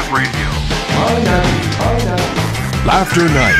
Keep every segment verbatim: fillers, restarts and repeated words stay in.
Laughter Night.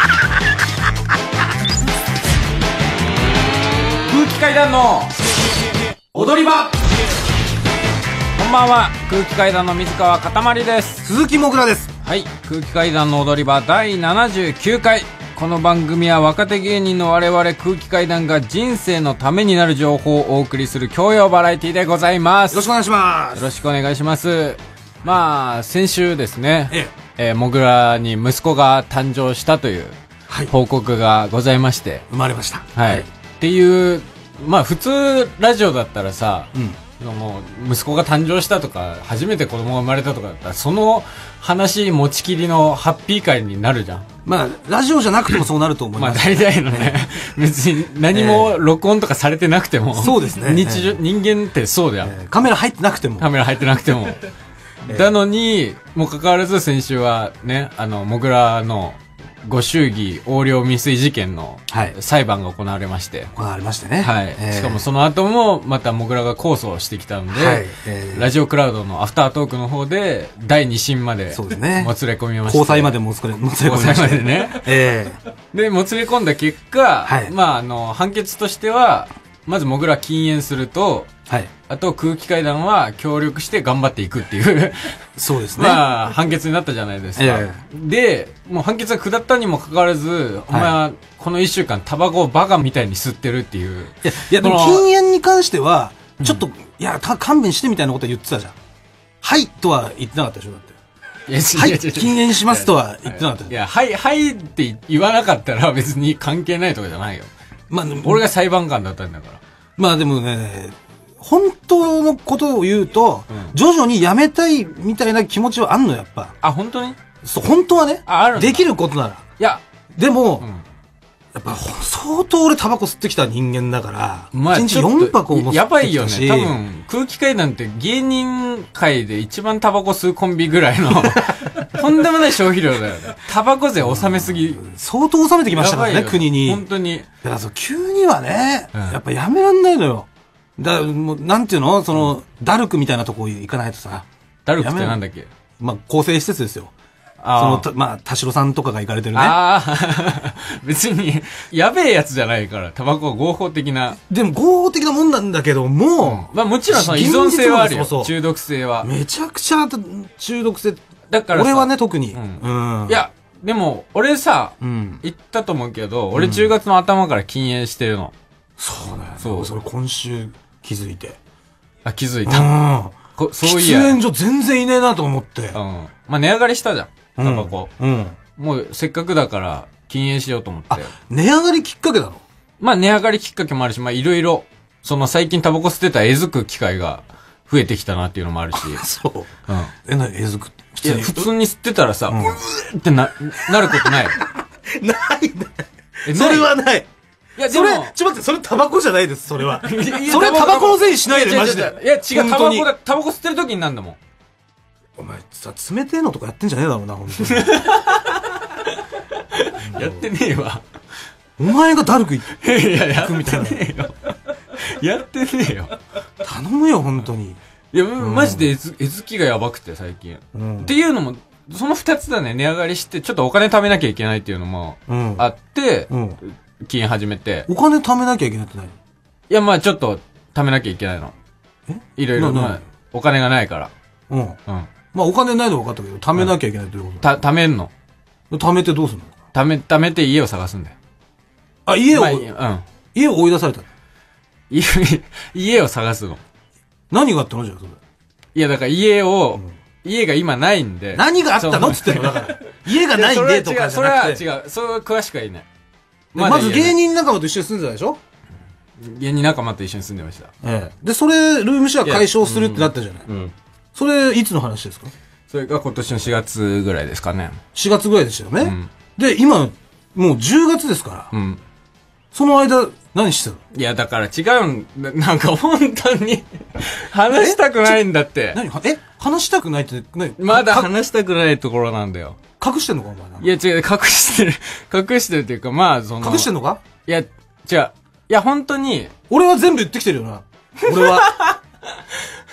空気階段の踊り場。こんばんは、空気階段の水川かたまりです。 鈴木もぐらです。 はい、空気階段の踊り場だいななじゅうきゅうかい。この番組は若手芸人の我々空気階段が人生のためになる情報をお送りする教養バラエティでございます。 よろしくお願いします。 よろしくお願いします。まあ先週ですね、 ええー、もぐらに息子が誕生したという報告がございまして、はい、 生まれました。 はい、はい、っていう、まあ普通ラジオだったらさ、うん、もう息子が誕生したとか初めて子供が生まれたとかだったらその話持ちきりのハッピー会になるじゃん。 まあラジオじゃなくてもそうなると思います。 まあ大体のね別に何も録音とかされてなくても、 えー、そうですね。 日常、えー、人間ってそうだよ、 えー、カメラ入ってなくてもカメラ入ってなくてもだのにもかかわらず先週はね、あのもぐらのご祝儀横領未遂事件の裁判が行われまして、 はい、行われましてね、 はい、えー、しかもその後もまたもぐらが控訴をしてきたので、はい、えー、ラジオクラウドのアフタートークの方でだいに審までもつれ込みました。 高裁までもつれ込みました。 高裁までね、えー、でもつれ込んだ結果、はい、まああの判決としてはまずもぐら禁煙すると、はい、あと空気階段は協力して頑張っていくっていうそうですね。 まあ判決になったじゃないですか、えー、でもう判決が下ったにもかかわらず、はい、お前はこのいっしゅうかんタバコをバカみたいに吸ってるっていう。 いや、いやでも禁煙に関してはちょっと、うん、いや勘弁してみたいなこと言ってたじゃん。はいとは言ってなかったでしょ。だっていやはい、禁煙しますとは言ってなかった。 いや、はい、はいって言わなかったら別に関係ないとかじゃないよ。まあ、俺が裁判官だったんだから。 まあでもね、本当のことを言うと、うん、徐々にやめたいみたいな気持ちはあんの、やっぱ。 あ、本当に？ そう、本当はね。 あ、あるんだ。 できることなら。いや、 でも、うん、やっぱ相当俺タバコ吸ってきた人間だから、まあ、いちにちよんぱこも吸ってきたし。 やばいよね。多分、空気階段って芸人界で一番タバコ吸うコンビぐらいの、とんでもない消費量だよね。タバコ税納めすぎ、うん。 相当納めてきましたからね、国に。 本当に。 だからそう、急にはね、うん、やっぱやめらんないのよ。だもうなんていうのその、うん、ダルクみたいなとこ行かないとさ。 ダルクってなんだっけ？ まあ、構成施設ですよ。あその、まあ、田代さんとかが行かれてるね。 ああ、別に、やべえやつじゃないから、タバコは合法的な。 でも合法的なもんなんだけども、 うん、まあもちろんその依存性はあるよ。そうそう中毒性は。 めちゃくちゃ中毒性。だから俺はね、特に。うん。 うん、いや、でも、俺さ、うん、言ったと思うけど、俺じゅうがつの頭から禁煙してるの。 そうだよね。そう。それ今週気づいて。 あ、気づいた。うん。 こそういや。喫煙所全然いねえなと思って。うん。 まあ値上がりしたじゃん。タバコ。うん。もうせっかくだから禁煙しようと思って。あ、 値上がりきっかけだろ？ まあ値上がりきっかけもあるし、まあいろいろ、その最近タバコ吸ってたらえずく機会が増えてきたなっていうのもあるし。 そう。うん。え、なにえずくって普通に。いや、普通に吸ってたらさ、うん、うーってな、なることない。 ないね。え、それはない。いや、でも、それ、ちょっと待って、それタバコじゃないです、それは。それタバコのせいにしないで、マジで。 いや、違う、タバコだ、タバコ吸ってる時になんだもん。 お前さ、冷てえのとかやってんじゃねえだろうな、ほんとに。 やってねえわ。 お前がダルク行くいや、やってねえよ。やってねえよ。 頼むよ、ほんとに。 いや、マジでえず、えずきがやばくて、最近。うん、っていうのも、その二つだね、値上がりして、ちょっとお金貯めなきゃいけないっていうのもあって、うんうん禁煙始めて。 お金貯めなきゃいけないって何？いや、まあちょっと貯めなきゃいけないの。えいろいろ、まあ、お金がないから。うん。うん。 まあお金ないの分かったけど、貯めなきゃいけないってこと、うん、 た、貯めんの。 貯めてどうすんの？ 貯め、貯めて家を探すんだよ。 あ、家を、まあ、 うん。 家を追い出された家、家を探すの。 何があったのじゃあ、それ。 いや、だから家を、うん、家が今ないんで。 何があったのっつってんのだから。家がないんでとかじゃなくて。 それは違う、それは詳しくは言えない。 ま, まず芸人仲間と一緒に住んでたでしょ？ 芸人仲間と一緒に住んでました。 ええ。で、それ、ルームシェア解消するってなったじゃない？うん。うん、それ、いつの話ですか？ それが今年のしがつぐらいですかね。 しがつぐらいでしたよね。うん、で、今、もうじゅうがつですから。うん。その間、何してたの？ いや、だから違うんだ。なんか本当に、話したくないんだって。 何え話したくないって、何まだ話したくないところなんだよ。 隠してんのかお前。 いや違う、隠してる。隠してるっていうか、まあその。 隠してんのかいや、違う。いや、本当に。 俺は全部言ってきてるよな。俺は。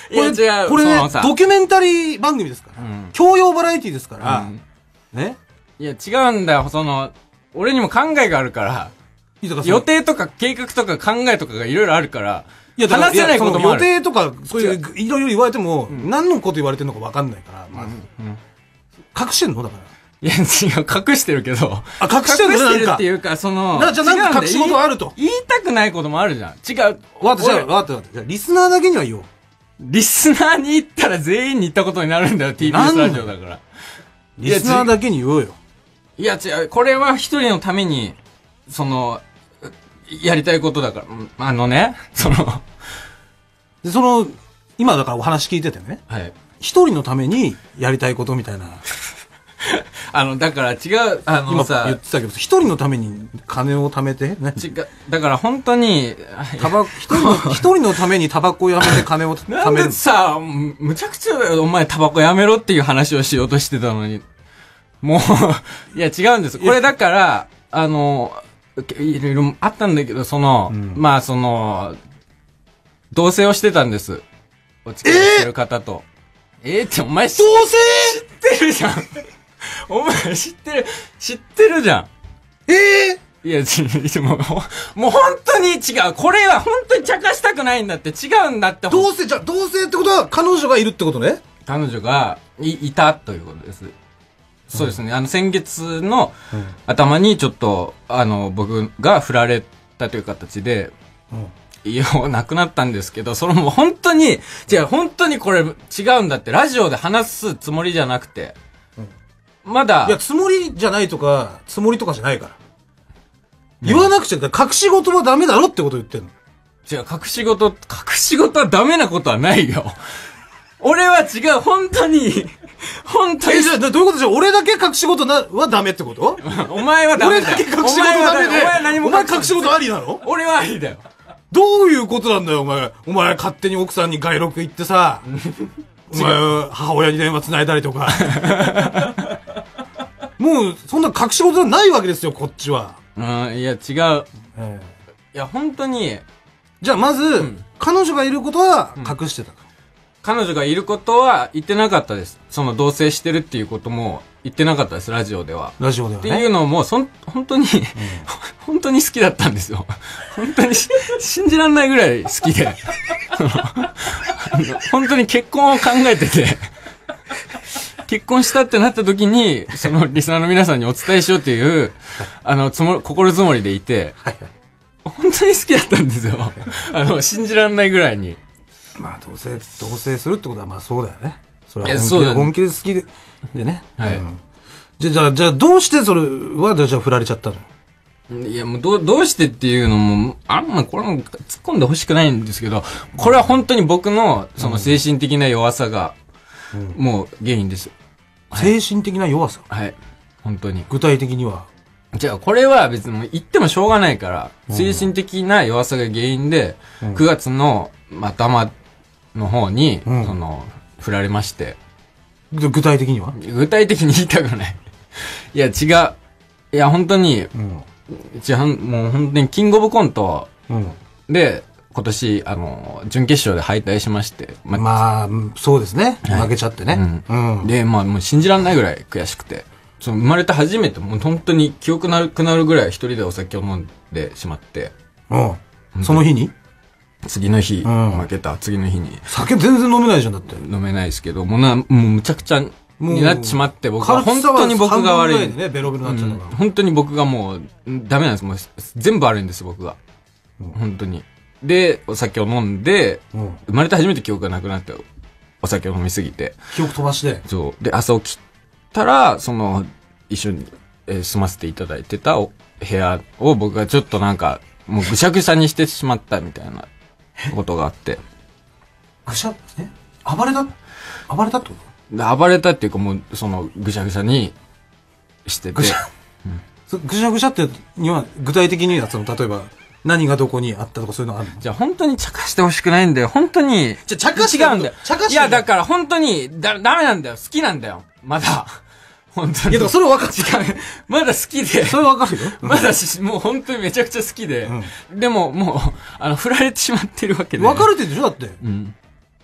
いや違う。 これね、ドキュメンタリー番組ですから。うん、教養バラエティですから。うん、ね。 いや、違うんだよ。その、俺にも考えがあるから。予定とか計画とか考えとかがいろいろあるから。いや、話せないこともある。 予定とか、そういう、いろいろ言われても、うん、何のこと言われてるのか分かんないから、まず。うんうん、隠してんのだから。 いや、違う、隠してるけど。 あ、隠してるの？ 隠してるっていうか、その、 じゃあなんか隠し事あると。 言いたくないこともあるじゃん。違う。 わかった、じゃあ、わかった、わかった。じゃあ、リスナーだけには言おう。 リスナーに言ったら全員に言ったことになるんだよ、ティービーエス ラジオだから。 リスナーだけに言おうよ。 いや、違う、これは一人のために、その、やりたいことだから、あのね、その、 で、その、今だからお話聞いててね。はい。一人のためにやりたいことみたいな。 あの、だから違う、あのさ、 今言ってたけど、一人のために金を貯めて、ね。 違う、だから本当に、 タバ、一人の、一人のためにタバコをやめて金を貯める。 なんでさ、むちゃくちゃお前タバコやめろっていう話をしようとしてたのに。もう、いや違うんです。これだから、あの、いろいろあったんだけど、その、うん、まあその、同棲をしてたんです。お付き合いしてる方と。えー、えー、ってお前同棲知ってるじゃん。お前知ってる、知ってるじゃん。 ええー、いや、ち、もう、もう本当に違う。これは本当に茶化したくないんだって。違うんだって。 同棲、じゃ同棲ってことは彼女がいるってことね。 彼女がい、いたということです。そうですね。あの、先月の頭にちょっと、あの、僕が振られたという形で、家をなくなったんですけど、それも本当に、違う、本当にこれ違うんだって。ラジオで話すつもりじゃなくて、まだ。 いや、つもりじゃないとか、つもりとかじゃないから。言わなくちゃ、隠し事はダメだろってこと言ってんの。 違う、隠し事、隠し事はダメなことはないよ。俺は違う、本当に、本当に。 え、じゃあ、どういうことじゃ、俺だけ隠し事な、はダメってことお前はダメだよ。 俺だけ隠し事ダメで、お前何もお前隠し事ありなの？ 俺はありだよ。 どういうことなんだよ、お前。お前、勝手に奥さんに外録行ってさ、お前、母親に電話繋いだりとか。もう、そんな隠し事ないわけですよ、こっちは。 うん、いや、違う。えー、いや、本当に。 じゃあ、まず、うん、彼女がいることは隠してた、うん。 彼女がいることは言ってなかったです。その同棲してるっていうことも言ってなかったです、ラジオでは。 ラジオではね。っていうのも、そん、本当に、うん、本当に好きだったんですよ。本当に信じらんないぐらい好きで。本当に結婚を考えてて。結婚したってなった時に、そのリスナーの皆さんにお伝えしようっていう、あの、つも、心づもりでいて、本当に好きだったんですよ。あの、信じらんないぐらいに。 まあ、同棲、同棲するってことは、まあそうだよね。それは本気で、本気で好きで、でね。はい。うん、じゃ、じゃあ、じゃあ、どうしてそれは、じゃあ振られちゃったの？ いや、もう、どう、どうしてっていうのも、あんま、これも突っ込んでほしくないんですけど、これは本当に僕の、その精神的な弱さが、もう原因です。 精神的な弱さ？ はい。本当に。 具体的には？ じゃあ、これは別に言ってもしょうがないから、精神的な弱さが原因で、くがつの頭の方に、うん、その、振られまして。 具体的には？ 具体的に言いたくない。いや、違う。いや、本当に、うん、じゃあ、もう本当にキングオブコントで、今年、あの、準決勝で敗退しまして。 まあ、まあ、そうですね。はい、負けちゃってね。 うんうん、で、まあ、もう信じらんないぐらい悔しくて。その生まれて初めて、もう本当に記憶なくなるぐらい一人でお酒を飲んでしまって。 うん。その日に？ 次の日、うん、負けた次の日に。 酒全然飲めないじゃん、だって。 飲めないですけど、もうな、もうむちゃくちゃになってしまって、僕は本当に僕が悪い。 ね、ベロベロになっちゃうのが、うん。 本当に僕がもう、ダメなんです。もう全部悪いんです、僕が。うん、本当に。で、お酒を飲んで、うん、生まれて初めて記憶がなくなって、お酒を飲みすぎて。 記憶飛ばして。 そう。で、朝起きたら、その、一緒に、えー、住ませていただいてた部屋を僕がちょっとなんか、もうぐしゃぐしゃにしてしまったみたいなことがあって。 ぐしゃ、え暴れた暴れたってこと？暴れたっていうかもう、その、ぐしゃぐしゃにしてて。 ぐしゃ、うん、ぐしゃぐしゃってには、具体的には、その、例えば、何がどこにあったとかそういうのあるの？ じゃあ本当に茶化してほしくないんだよ。本当に。 じゃ茶化して違うんだよ。茶化していや、だから本当に、だ、ダメなんだよ。好きなんだよ。まだ。本当に。 いや、だからそれは分かる。 違う。まだ好きで。 それは分かるよ。 まだし、もう本当にめちゃくちゃ好きで。うん、でも、もう、あの、振られてしまってるわけで。 別れてるでしょだって。うん。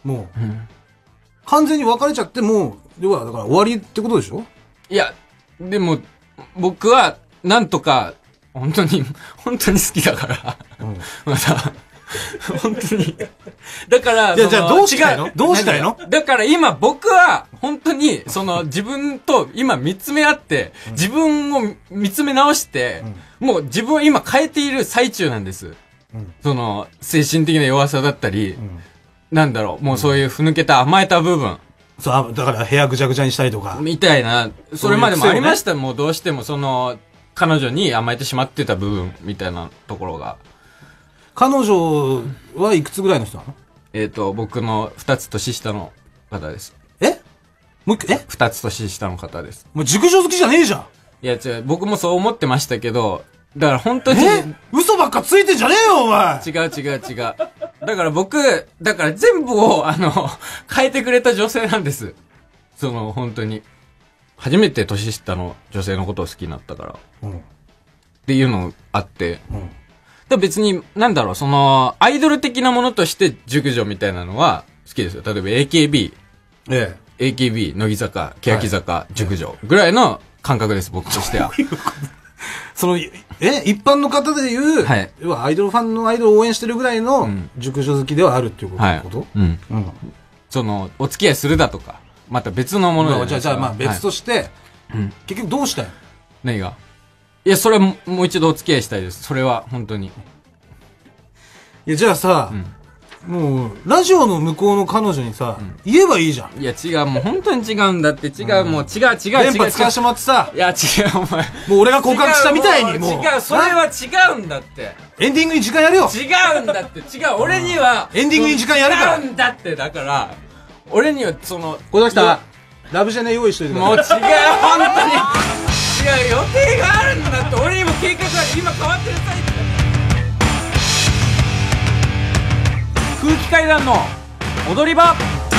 もう。うん、完全に別れちゃって、もう、要は、だから終わりってことでしょ？ いや、でも、僕は、なんとか、本当に、本当に好きだから、うん、また、本当に。だから、 いや、じゃあどうしたいの？どうしたいの？ だから今僕は、本当に、その自分と今見つめ合って、うん、自分を見つめ直して、うん、もう自分を今変えている最中なんです。うん、その、精神的な弱さだったり、うん、なんだろう、もうそういうふぬけた甘えた部分。 そう、だから部屋ぐちゃぐちゃにしたりとか。 みたいな、それまでもありました。ね、もうどうしてもその、彼女に甘えてしまってた部分、みたいなところが。 彼女はいくつぐらいの人なの？ えっと、僕の二つ年下の方です。 えもう一回、え二つ年下の方です。 もう熟女好きじゃねえじゃん。 いや違う、僕もそう思ってましたけど、だから本当に。 え嘘ばっかついてんじゃねえよ、お前。 違う違う違う。だから僕、だから全部を、あの、変えてくれた女性なんです。その、本当に。初めて年下の女性のことを好きになったから。うん。っていうのあって。うん。で別に、なんだろう、その、アイドル的なものとして熟女みたいなのは好きですよ。例えば エーケービー。ええ。エーケービー、乃木坂、欅坂、はい、熟女ぐらいの感覚です、僕としては。 その、え、一般の方で言う、はい。要はアイドルファンのアイドルを応援してるぐらいの熟女好きではあるっていうこと、はい、こと、うん、うん。 その、お付き合いするだとか、また別のもので。じゃあ、じゃあ、まあ別として、はい、うん。結局どうしたいの？ 何が？いや、それはもう一度お付き合いしたいです。それは、本当に。 いや、じゃあさ、うん、もう、ラジオの向こうの彼女にさ、うん、言えばいいじゃん。 いや、違う、もう本当に違うんだって、違う、うん、もう違う、違う、違う。 電波使わしてもらってさ。 いや、違う、お前。 もう俺が告白したみたいに、もう。 違う、それは違うんだって。 エンディングに時間やるよ。 違うんだって、違う、俺には。 エンディングに時間やるから。 違うんだって、だから、俺には、その、 小崎さん、ラブジェネ用意しといてください。 もう違う、本当に。違う、予定があるんだって、俺にも計画が今変わってる最中だ。空気階段の踊り場。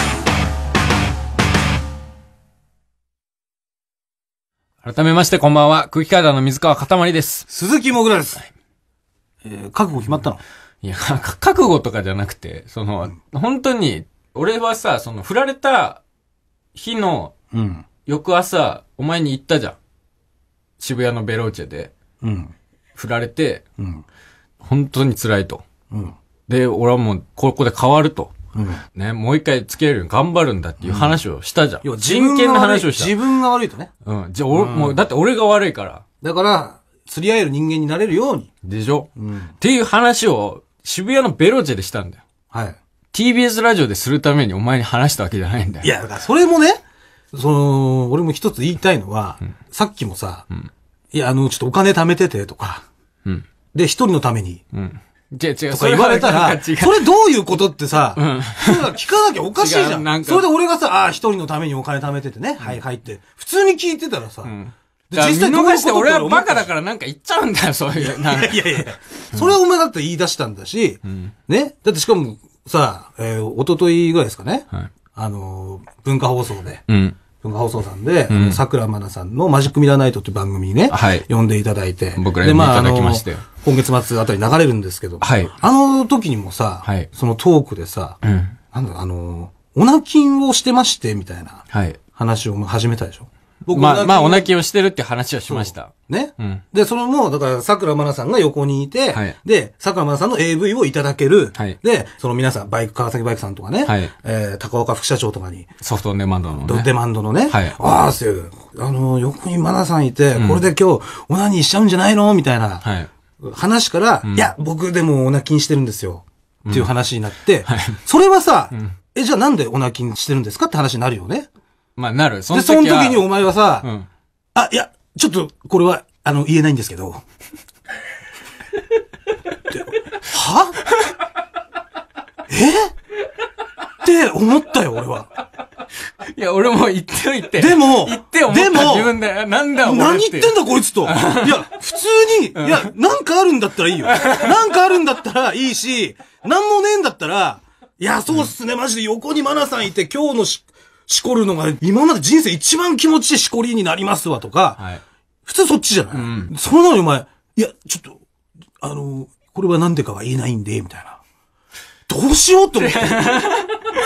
改めましてこんばんは。空気階段の水川かたまりです。 鈴木もぐらです。えー、覚悟決まったの？ いや、覚悟とかじゃなくて、その、うん、本当に、俺はさ、その、振られた日の、翌朝、お前に言ったじゃん。渋谷のベローチェで、うん、振られて、うん、本当に辛いと。うんで、俺はもう、ここで変わると。うん、ね、もう一回付き合えるように頑張るんだっていう話をしたじゃん。 うん、真剣な話をした。自分が悪いとね。 うん。じゃあ、俺、うん、もう、だって俺が悪いから。 だから、釣り合える人間になれるように。 でしょ、うん、っていう話を、渋谷のベローチェでしたんだよ。はい。ティービーエス ラジオでするためにお前に話したわけじゃないんだよ。 いや、だからそれもね、その、俺も一つ言いたいのは、うん、さっきもさ、うん、いや、あの、ちょっとお金貯めててとか、うん、で、一人のために、うん違う違う。 とか言われたら、それどういうことってさ、うん、それ聞かなきゃおかしいじゃん。んそれで俺がさ、ああ、一人のためにお金貯めててね、うん、はいはいって、普通に聞いてたらさ、うん、 で実際どういうことって俺はバカだからなんか言っちゃうんだよ、そういう。 いやいやいや、うん、それはお前だって言い出したんだし、うん、ね。だってしかもさ、えー、一昨日ぐらいですかね、はい、あのー、文化放送で、うん文化放送さんで、桜、うん、まなさんのマジックミラーナイトっていう番組にね、はい、呼んでいただいて。 僕ら呼んでいただきまして。 今月末あたり流れるんですけど、はい、あの時にもさ、はい、そのトークでさ、うん、なんだあの、オナキンをしてまして、みたいな話を始めたでしょ。 僕まあ、まあ、オナキンをしてるって話はしました。 ね、うん。で、それも、だから、桜まなさんが横にいて、はい、で、桜まなさんの エーブイ をいただける、はい、で、その皆さん、バイク、川崎バイクさんとかね、はい、えー、高岡副社長とかに、 ソフトデマンドのね。 デマンドのね、はい、ああ、そういう、あの、横にまなさんいて、うん、これで今日、オナニーしちゃうんじゃないのみたいな、はい、話から、うん、いや、僕でもオナキンしてるんですよ。っていう話になって、うんはい、それはさ、うん、え、じゃあなんでオナキンしてるんですかって話になるよね。 まあ、なる。 その時はで、その時にお前はさ、うんあ、いや、ちょっと、これは、あの、言えないんですけど。はえって思ったよ、俺は。 いや、俺も言っておいて。 でも、 言って思ったでも、自分で、なんだ俺何言ってんだこいつと。いや、普通に、いや、なんかあるんだったらいいよ。なんかあるんだったらいいし、なんもねえんだったら、いや、そうっすね、マジで横にマナさんいて、今日のし、しこるのが、今まで人生一番気持ちいいしこりになりますわとか、はい、普通そっちじゃない、うん、そのなのにお前、いや、ちょっと、あの、これはなんでかは言えないんで、みたいな。どうしようと思って。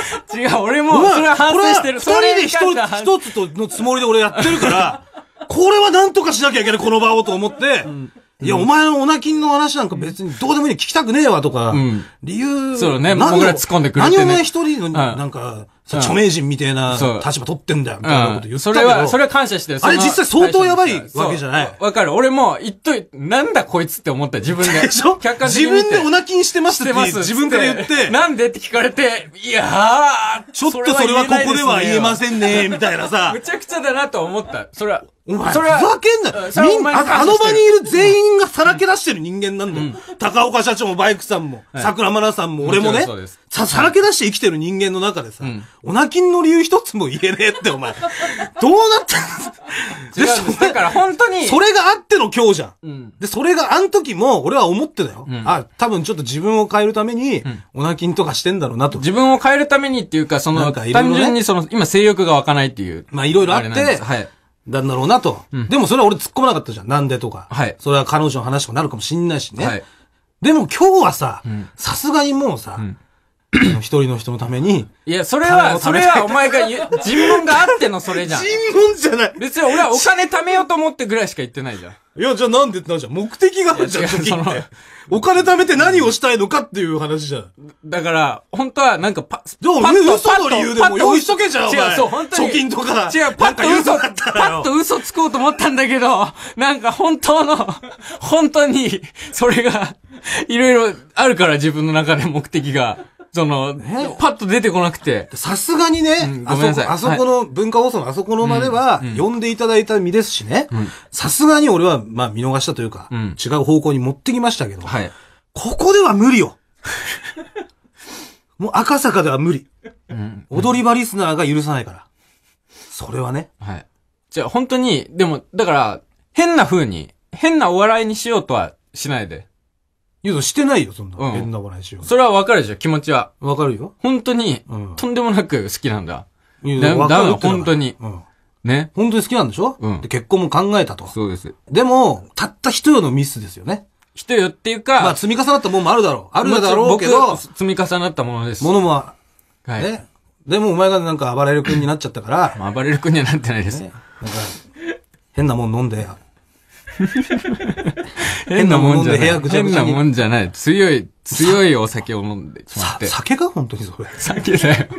違う、俺も、それは反省してる。 それは二人で一つとのつもりで俺やってるから、これはなんとかしなきゃいけない、この場をと思って、うん、いや、うん、お前のオナキンの話なんか別にどうでもいい、聞きたくねえわとか、うん、理由、 そうね、僕ら突っ込んでくれて、ね。 何お前一人の、なんか、うん、著名人みたいな立場取ってんだよ、みたいなこと言ったけど、うん、それは、 それは感謝してる。 あれ実際相当やばいわけじゃない。 わかる。俺も言っといて、なんだこいつって思った、自分で。 でしょ自分でオナキンしてますって自分から言って。 なんでって聞かれて、いやー、ちょっとそれはここでは言えませんね、みたいなさ。 むちゃくちゃだなと思った。それは。 お前、それはふざけんな。みんな、あの場にいる全員がさらけ出してる人間なんだよ。うん、高岡社長もバイクさんも、はい、桜真奈さんも、俺もね、さ、さらけ出して生きてる人間の中でさ、うん、オナキンの理由一つも言えねえって、お前。どうなってんので、だから本当に。 それがあっての今日じゃん。うん、で、それがあの時も、俺は思ってたよ。うん、あ、多分ちょっと自分を変えるために、うん、オナキンとかしてんだろうなと。 自分を変えるためにっていうか、その、ね、単純にその、今性欲が湧かないっていう。 まあ、いろいろあって、はい。なんだろうなと、うん。でもそれは俺突っ込まなかったじゃん。なんでとか。はい。それは彼女の話とかなるかもしんないしね。はい。でも今日はさ、さすがにもうさ、うん、一人の人のために。 いや、それは、それはお前が言う、尋問があってのそれじゃん。 尋問じゃない。 別に俺はお金貯めようと思ってぐらいしか言ってないじゃん。 いや、じゃあなんでってなるじゃん。目的があるじゃん、時って。お金貯めて何をしたいのかっていう話じゃん。 だから、本当はなんかパ、 でも、嘘の理由でも用意しとけじゃん、お前。 違う、そう、本当に。 貯金とか。 違う、パッと嘘、パッと嘘つこうと思ったんだけど、なんか本当の、本当に、それが、いろいろあるから自分の中で目的が。その、パッと出てこなくて。 さすがにね、うん、ごめんなさい。あそこ、あそこの文化放送のあそこの場では、呼んでいただいた身ですしね。さすがに俺は、まあ見逃したというか、うん、違う方向に持ってきましたけど、はい、ここでは無理よ。もう赤坂では無理。うん、踊り場リスナーが許さないから。それはね。 はい。じゃあ本当に、でも、だから、変な風に、変なお笑いにしようとはしないで。 いや、してないよ、そんな。うん、変な笑いしよう。 それはわかるでしょ、気持ちは。 わかるよ。 本当に、うん、とんでもなく好きなんだ。いや、だだ本当に、うん。ね。 本当に好きなんでしょうん。で、結婚も考えたと。 そうです。 でも、たった一夜のミスですよね。 一夜っていうか。 まあ、積み重なったものもあるだろう。あるだろうけど。 積み重なったものです。 ものも、はい。ね。でも、お前がなんか暴れる君になっちゃったから。 まあ、暴れる君にはなってないです。ね、なんか、 変なもん飲んで。 変なもんじゃない。変なもんじゃない。強い、強いお酒を飲んでしまって。 酒か本当にそれ。 酒だよ。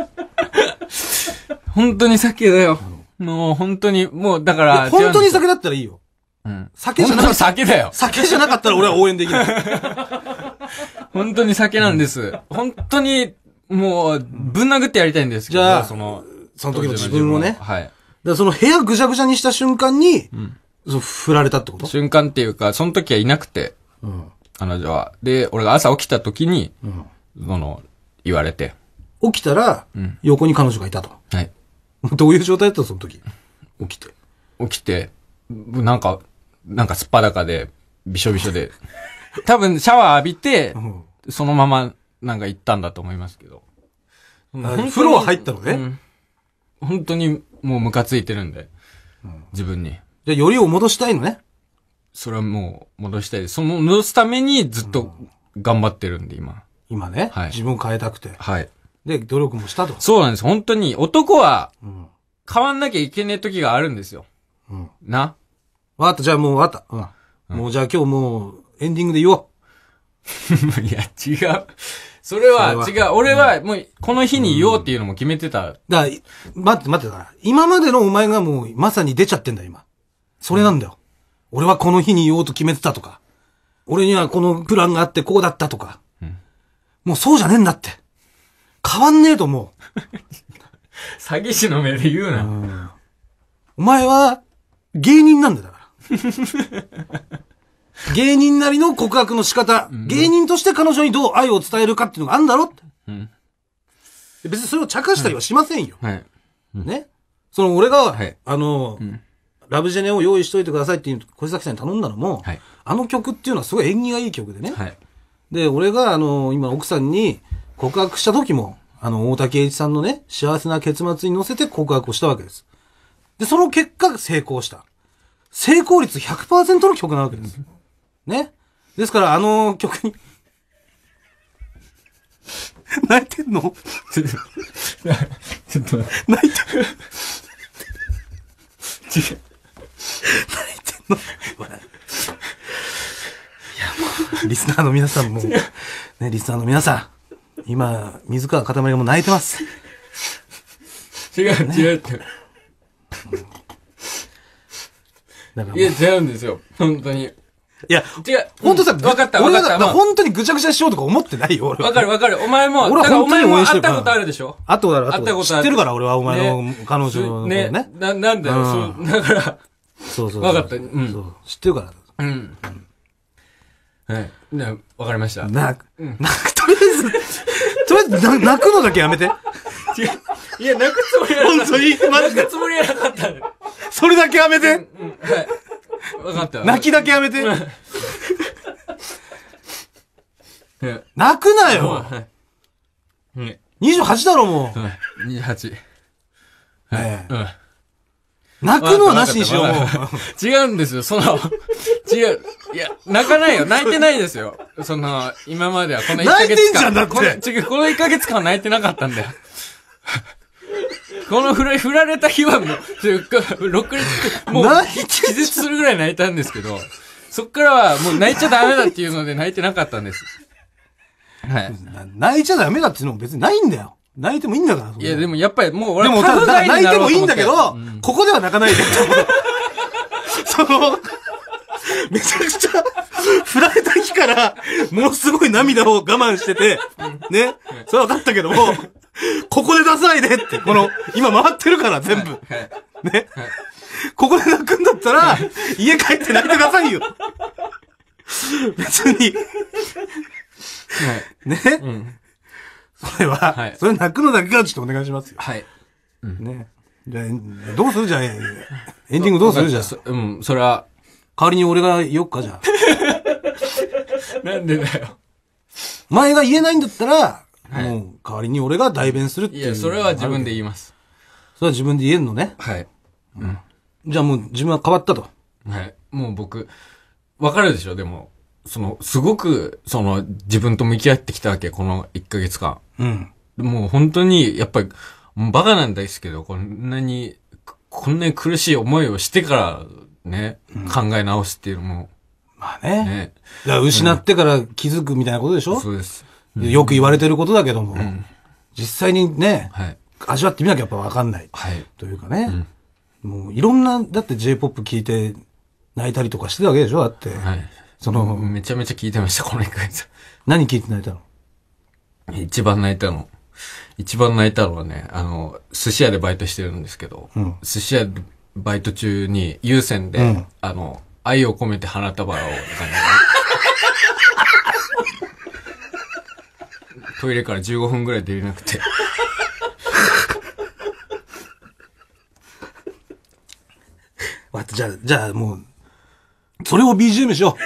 本当に酒だよ。もう本当に、もうだから。 本当に酒だったらいいよ。 うん。酒じゃなかったら。酒だよ。 酒じゃなかったら俺は応援できない。 本当に酒なんです。本当に、もう、ぶん殴ってやりたいんですけど。 じゃあ、その、その時の自分をね。はい。だからその部屋ぐちゃぐちゃにした瞬間に、うん。そう、振られたってこと？ 瞬間っていうか、その時はいなくて、うん、彼女は。で、俺が朝起きた時に、うん、その、言われて。 起きたら、うん、横に彼女がいたと。はい。どういう状態だったのその時。起きて。 起きて、なんか、なんかすっぱだかで、びしょびしょで。多分シャワー浴びて、うん、そのまま、なんか行ったんだと思いますけど。 風呂は入ったのね、うん、 本当にもうムカついてるんで、うん、自分に。 じゃあ、よりを戻したいのね。 それはもう、戻したいです。その、戻すためにずっと頑張ってるんで、今。 今ね。はい。自分を変えたくて。 はい。 で、努力もしたと。 そうなんです。本当に、男は、変わんなきゃいけない時があるんですよ。うん。な。 わかった、じゃあもうわかった。うん。もうじゃあ今日もう、エンディングで言おう。いや、違う。それは違う。俺はもう、この日に言おうっていうのも決めてた。 だから、待って待ってだから。今までのお前がもう、まさに出ちゃってんだ、今。それなんだよ。俺はこの日に言おうと決めてたとか。俺にはこのプランがあってこうだったとか。うん、もうそうじゃねえんだって。変わんねえと思う。 詐欺師の目で言うな。うん、 お前は芸人なんだよだから。芸人なりの告白の仕方、うん、芸人として彼女にどう愛を伝えるかっていうのがあるんだろって。うん、別にそれを茶化したりはしませんよ。はい。うん、ね。その俺が、はい、あの、うんラブジェネを用意しといてくださいっていう小崎さんに頼んだのも、はい、あの曲っていうのはすごい縁起がいい曲でね。はい、で、俺があの、今奥さんに告白した時も、あの、大竹栄一さんのね、幸せな結末に乗せて告白をしたわけです。で、その結果成功した。成功率 ひゃくパーセント の曲なわけです。ね。ですからあの曲に、 泣いてんのちょっと、ちょっと、 泣いてる。違う。泣いてんの。いや、もう、リスナーの皆さんも、ね、リスナーの皆さん、今、水川かたまりがもう泣いてます。 違う、違うって。いや、違うんですよ。本当に。 いや、 違う。 本当さ、 分かった、分かった。 俺は本当にぐちゃぐちゃしようとか思ってないよ、俺は。 分かる分かる。お前も、 俺は本当に応援してるから。 会ったことあるでしょ？ 会ったことある。 会ったことある。 知ってるから、俺はお前の彼女のね。 ね。な、なんだよ、そう、だから。 そうそう。 分かった。うん。 知ってるから。 うん。はい。ね、分かりました。 泣く、泣く、とりあえず、とりあえず泣くのだけやめて。違う。 いや、泣くつもりはなかった。 本当にマジで。 泣くつもりはなかった。 それだけやめて。はい。 分かった。 泣きだけやめて。泣くなよ。にじゅうはちだろ、もう。にじゅうはち。 はい。泣くのはなしにしよう、もう。違うんですよ、その、違う。いや、泣かないよ。泣いてないですよ。その、今まではこのいっかげつかん。 泣いてんじゃん、だって。 違う、このいっかげつかん泣いてなかったんだよ。この振ら、振られた日はもう、ろくれつ、もう、気絶するぐらい泣いたんですけど、そっからはもう泣いちゃダメだっていうので泣いてなかったんです。はい。 泣いちゃダメだっていうのも別にないんだよ。泣いてもいいんだから。 いや、でもやっぱりもう俺はタフガイになろうと思って。でも、泣いてもいいんだけど、うん、ここでは泣かないで。その、めちゃくちゃ、振られた日から、ものすごい涙を我慢してて、ね。それは分かったけども、ここで出さないでって、この、今回ってるから全部。ね。ここで泣くんだったら、家帰って泣いてくださいよ。別に。ね。うん。それは、はい、それ泣くのだけはちょっとお願いしますよ。 はい。 うん、ね。じゃあ、どうするじゃあ、エンディングどうするじゃあ。 うん、それは。 代わりに俺が言おっか、じゃあ。なんでだよ。 前が言えないんだったら、はい、もう、代わりに俺が代弁するっていう。いや、 それは自分で言います。 それは自分で言えんのね。 はい。 うん。じゃあもう自分は変わったと。 はい。もう僕、わかるでしょ、でも。その、すごく、その、自分と向き合ってきたわけ、このいっかげつかん。うん。もう本当に、やっぱり、バカなんですけど、こんなに、こんなに苦しい思いをしてからね、うん、考え直すっていうのも。 まあね。ね。だから失ってから気づくみたいなことでしょ、うん、 そうです。 よく言われてることだけども、うん、実際にね、はい、味わってみなきゃやっぱわかんない。はい。というかね。うん、もういろんな、だって J-ポップ 聞いて泣いたりとかしてたわけでしょだって。はい。その、 めちゃめちゃ聞いてました、このいっかげつ。 何聞いて泣いたの？ 一番泣いたの。一番泣いたのはね、あの、寿司屋でバイトしてるんですけど、うん、寿司屋でバイト中に有線で、うん、あの、愛を込めて花束を、トイレからじゅうごふんぐらい出れなくて。 わじゃあ、じゃあもう、それを ビージーエム しよ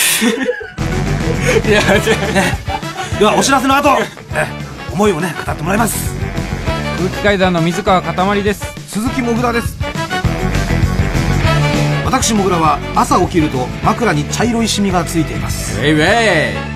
う。いや、じゃあ、ね。では、お知らせの後、思いをね、語ってもらいます。 空気階段の水川かたまりです。 鈴木もぐらです。私もぐらは朝起きると枕に茶色いシミがついています。 ウェイウェイ。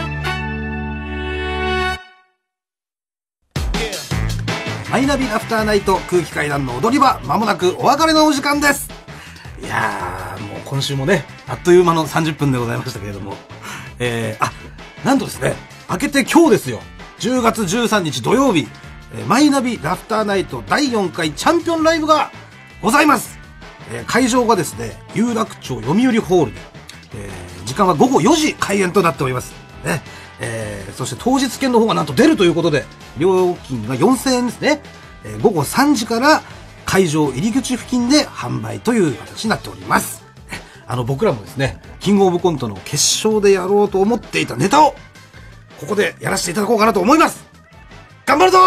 マイナビアフターナイト空気階段の踊り場、まもなくお別れのお時間です。いやー、もう今週もね、あっという間のさんじゅっぷんでございましたけれども、えー、あ、なんとですね、明けて今日ですよ、じゅうがつじゅうさんにち土曜日、えー、マイナビラフターナイトだいよんかいチャンピオンライブがございます。えー、会場がですね、有楽町読売ホールで、えー、時間はごごよじ開演となっております。ね、えー、そして当日券の方がなんと出るということで、料金がよんせんえんですね。えー、ごごさんじから会場入り口付近で販売という形になっております。あの、僕らもですね、キングオブコントの決勝でやろうと思っていたネタを、ここでやらせていただこうかなと思います。頑張るぞ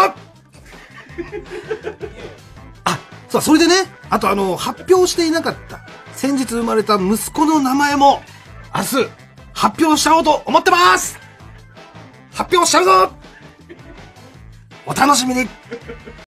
あ、そう、それでね、あとあの、発表していなかった、先日生まれた息子の名前も、明日、発表しちゃおうと思ってます。発表しちゃうぞお楽しみに